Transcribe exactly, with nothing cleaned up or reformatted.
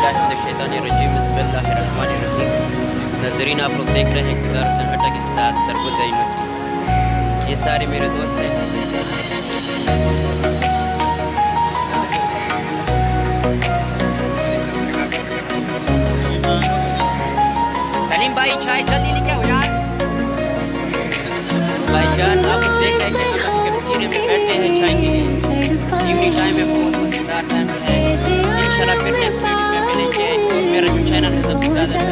बिस्मिल्लाहिर्रहमानिर्रहीम बिस्मिल्लाहिर्रहमानिर्रहीम। नजरीन, आप लोग देख रहे हैं किरदार सनहटा के साथ सरगोदा यूनिवर्सिटी। ये सारे मेरे दोस्त हैं। सलीम भाई, चाय जल्दी लेके आओ यार। भाईजान, आप लोग देख रहे हैं कि हम कैफेटेरिया में बैठे हैं चाय के लिए। इवनिंग टाइम में बहुत मजेदार टाइम है। इंशाल्लाह फिर नेक्स्ट वीडियो में मिलेंगे। और मेरा जो चैनल है सबसे ज़्यादा